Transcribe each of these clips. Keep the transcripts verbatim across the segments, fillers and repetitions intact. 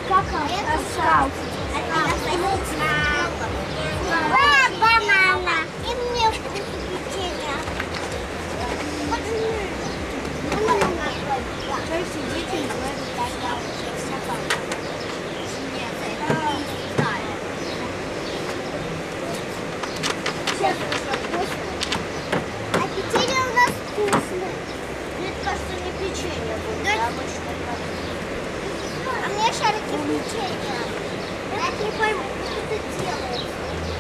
Какая? Скаут. Банана. И мне вкус печенья. Что все дети называют так? Нет, это не знаю. Сейчас вкусно. А печенье у нас вкусное. Мне кажется, не печенье будет, Да? а обычно А мне шарики печенья. Я не пойму, как это делается.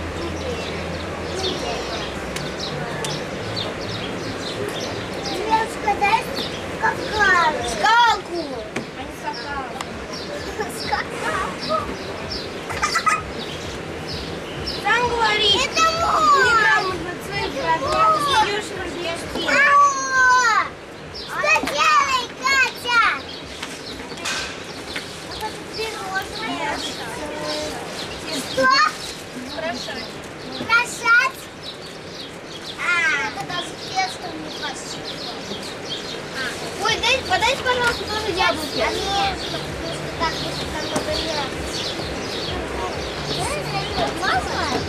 Девочка, дай какао. скалку, а не скакалку. Скакалку. Сам говоришь, Это мой. неграмотно цифры, а ты идешь и разъяснишь. Алло! Что делай, Катя? Что? Хорошо. Крошать? А, это даже тестом не красиво. Ой, дай, подайте, пожалуйста, тоже яблоки. А нет, так, если там много яблок. Мама?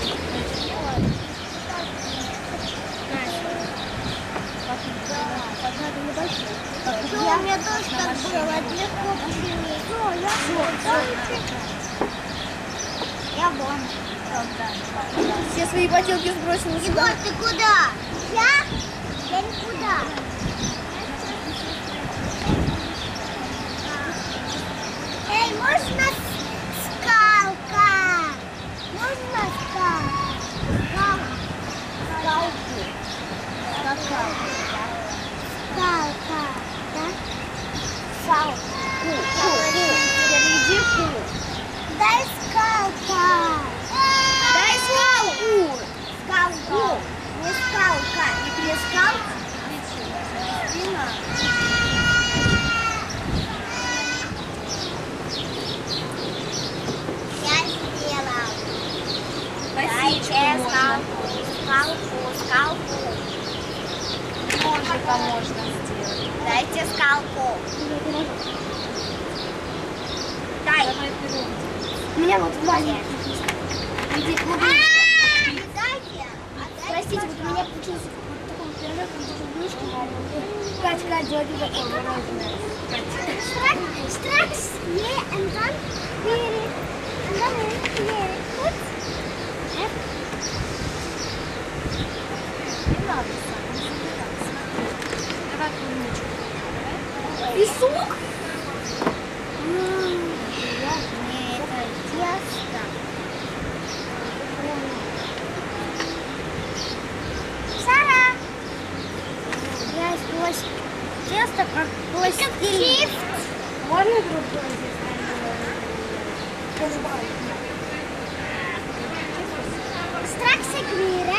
Да, у меня тоже так было. Легко пошли. Я вон. Все свои ботинки сбросила Егор, ты куда? Я? Я никуда. Эй, можно скалка? Можно скалка? Скалка. Скалку. Скалка. Скалка. Да? Скалку. Переведи ку. Дай скалка. Дай скалку. Скалку. Не скалка. И тебе скалка? Дина. Я сделал. Спасибо. Дайте скалку. Скалку. Скалку. Ножика можно сделать. Дайте скалку. Дай. Давай перейдем. У меня вот маленький. Дайте. Простите, вот у меня получился вот такой пирожок, он такой блюшки. Катя, Катя, делай такое мороженое. Straks, straks, yeah, and then here, and then here. Goed? Hup. Не надо, Саша, не собираться. Давай клубничку. Песок? Ммм, приятно. Это тесто. Сара! Я сквозь тесто как пластилин. Можно другой здесь? Straks ik weer, hè?